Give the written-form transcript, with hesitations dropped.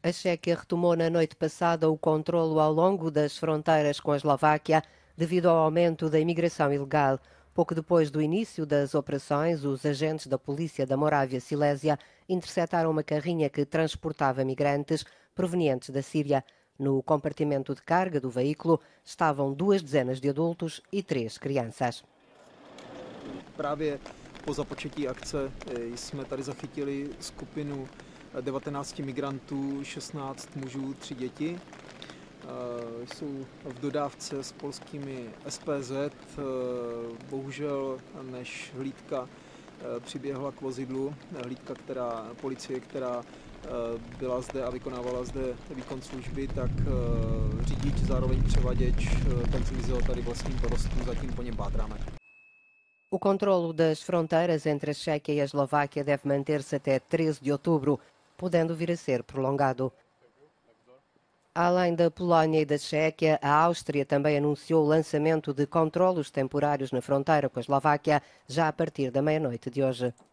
A Chequia retomou na noite passada o controlo ao longo das fronteiras com a Eslováquia devido ao aumento da imigração ilegal. Pouco depois do início das operações, os agentes da polícia da Morávia-Silésia interceptaram uma carrinha que transportava migrantes provenientes da Síria. No compartimento de carga do veículo estavam 2 dezenas de adultos e 3 crianças. Právě po započetí akce jsme tady zachytili skupinu 19 migrantů, 16 mužů, 3 děti. Jsou v dodávce s polskými SPZ. Bohužel, než hlídka přiběhla k vozidlu, policie, která byla zde a vykonávala zde výkon služby, tak řidič, zároveň převaděč, tak zmizel tady vlastním porostu, zatím po něm pátráme. O controlo das fronteiras entre a Chequia e a Eslováquia deve manter-se até 13 de outubro, podendo vir a ser prolongado. Além da Polónia e da Chequia, a Áustria também anunciou o lançamento de controlos temporários na fronteira com a Eslováquia já a partir da meia-noite de hoje.